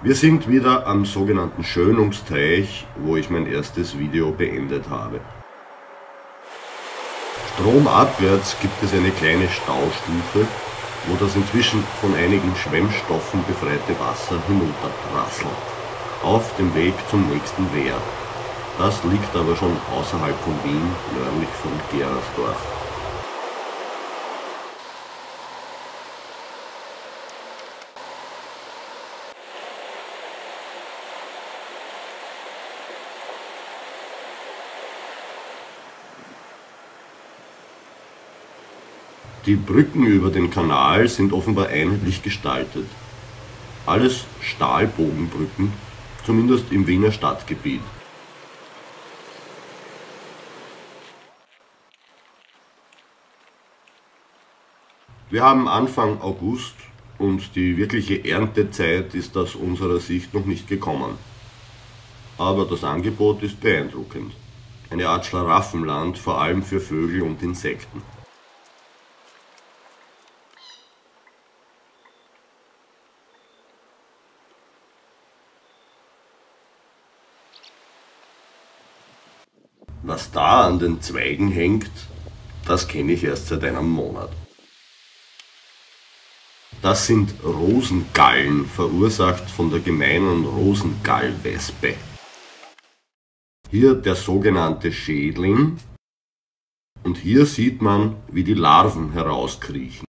Wir sind wieder am sogenannten Schönungsteich, wo ich mein erstes Video beendet habe. Stromabwärts gibt es eine kleine Staustufe, wo das inzwischen von einigen Schwemmstoffen befreite Wasser hinunterprasselt, auf dem Weg zum nächsten Wehr. Das liegt aber schon außerhalb von Wien, nördlich von Gerersdorf. Die Brücken über den Kanal sind offenbar einheitlich gestaltet. Alles Stahlbogenbrücken, zumindest im Wiener Stadtgebiet. Wir haben Anfang August und die wirkliche Erntezeit ist aus unserer Sicht noch nicht gekommen. Aber das Angebot ist beeindruckend. Eine Art Schlaraffenland, vor allem für Vögel und Insekten. Was da an den Zweigen hängt, das kenne ich erst seit einem Monat. Das sind Rosengallen, verursacht von der gemeinen Rosengallwespe. Hier der sogenannte Schädling und hier sieht man, wie die Larven herauskriechen.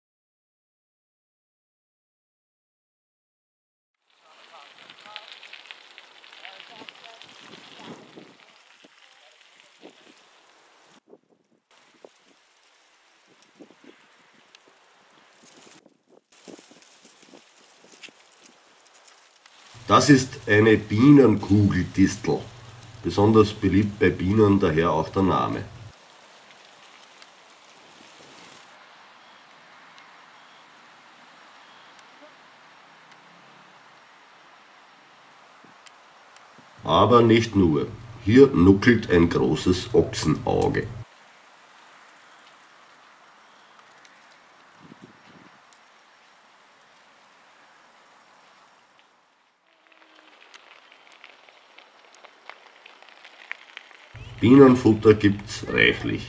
Das ist eine Bienenkugeldistel, besonders beliebt bei Bienen, daher auch der Name. Aber nicht nur, hier nuckelt ein großes Ochsenauge. Bienenfutter gibt's reichlich.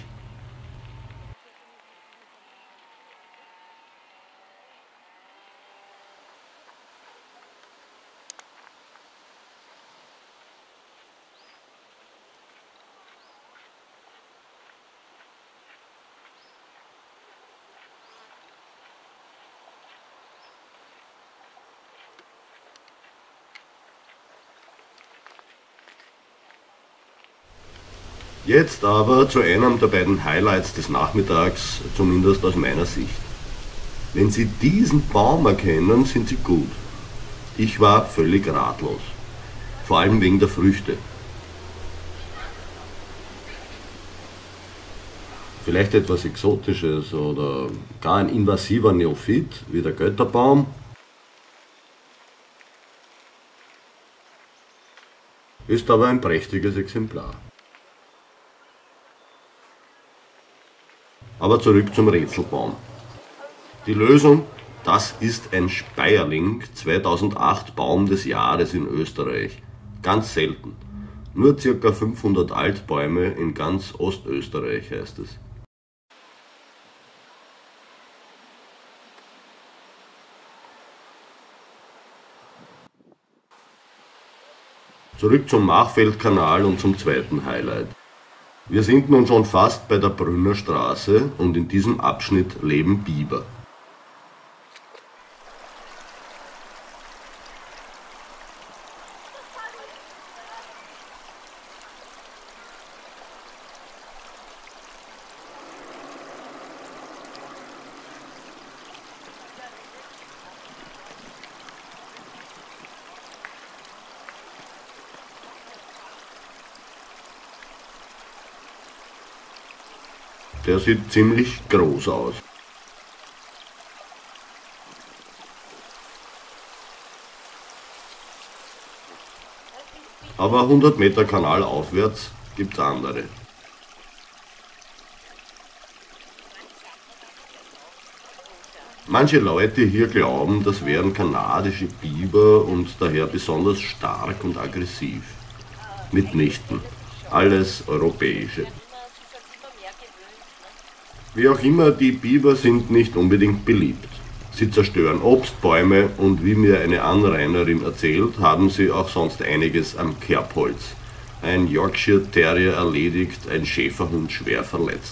Jetzt aber zu einem der beiden Highlights des Nachmittags, zumindest aus meiner Sicht. Wenn Sie diesen Baum erkennen, sind Sie gut. Ich war völlig ratlos. Vor allem wegen der Früchte. Vielleicht etwas Exotisches oder gar ein invasiver Neophyt wie der Götterbaum. Ist aber ein prächtiges Exemplar. Aber zurück zum Rätselbaum. Die Lösung, das ist ein Speierling, 2008 Baum des Jahres in Österreich. Ganz selten. Nur ca. 500 Altbäume in ganz Ostösterreich heißt es. Zurück zum Machfeldkanal und zum zweiten Highlight. Wir sind nun schon fast bei der Brünner Straße und in diesem Abschnitt leben Biber. Der sieht ziemlich groß aus. Aber 100 Meter Kanal aufwärts gibt's andere. Manche Leute hier glauben, das wären kanadische Biber und daher besonders stark und aggressiv. Mitnichten. Alles europäische. Wie auch immer, die Biber sind nicht unbedingt beliebt. Sie zerstören Obstbäume und wie mir eine Anrainerin erzählt, haben sie auch sonst einiges am Kerbholz. Ein Yorkshire Terrier erledigt, ein Schäferhund schwer verletzt.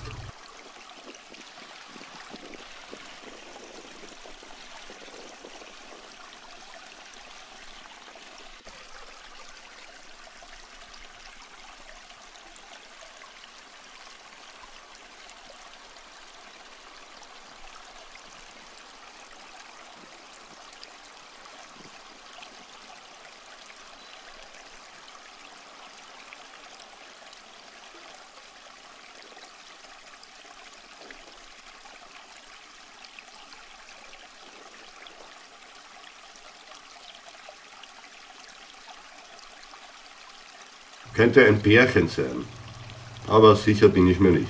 Könnte ein Pärchen sein, aber sicher bin ich mir nicht.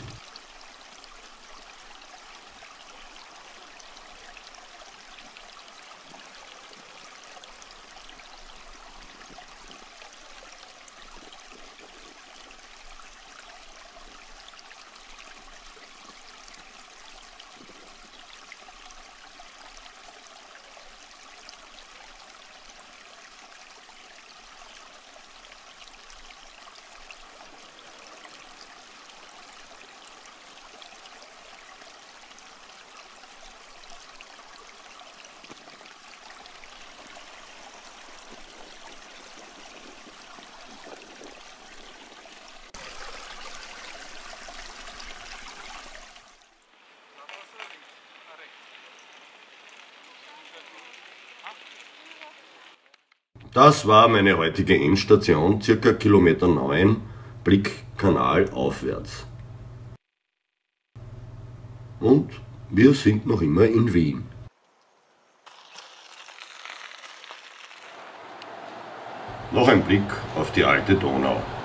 Das war meine heutige Endstation, circa Kilometer 9, Blick Kanal aufwärts. Und wir sind noch immer in Wien. Noch ein Blick auf die alte Donau.